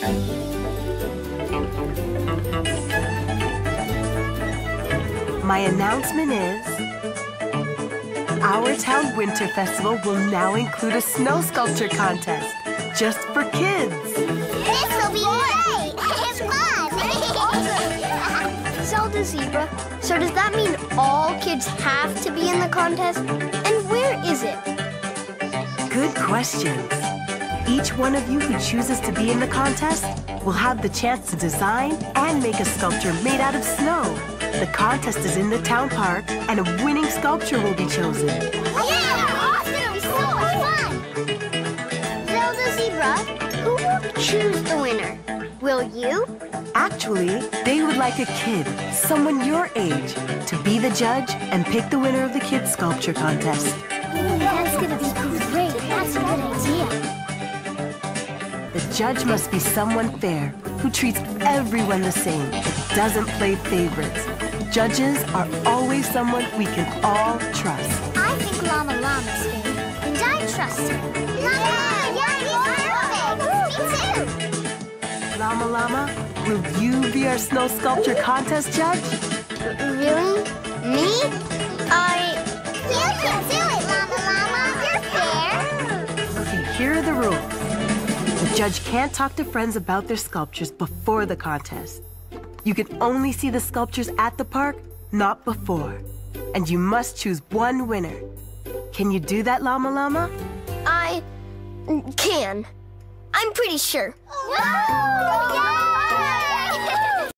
My announcement is, our town winter festival will now include a snow sculpture contest, just for kids. This will be great! It's fun! Zelda Zebra, so does that mean all kids have to be in the contest? And where is it? Good questions. Each one of you who chooses to be in the contest will have the chance to design and make a sculpture made out of snow. The contest is in the town park, and a winning sculpture will be chosen. Yeah! Awesome! It'll be so much fun! Zelda Zebra, who will choose the winner? Will you? Actually, they would like a kid, someone your age, to be the judge and pick the winner of the kids' sculpture contest. That's gonna be great. That's a good idea. The judge must be someone fair, who treats everyone the same, but doesn't play favorites. Judges are always someone we can all trust. I think Llama Llama's fair, and I trust him. Me too! Llama Llama, will you be our snow sculpture contest judge? Really? Me? You can do it, Llama Llama! You're fair! Okay, here are the rules. The judge can't talk to friends about their sculptures before the contest. You can only see the sculptures at the park, not before. And you must choose one winner. Can you do that, Llama Llama? I can. I'm pretty sure. Whoa! Yay!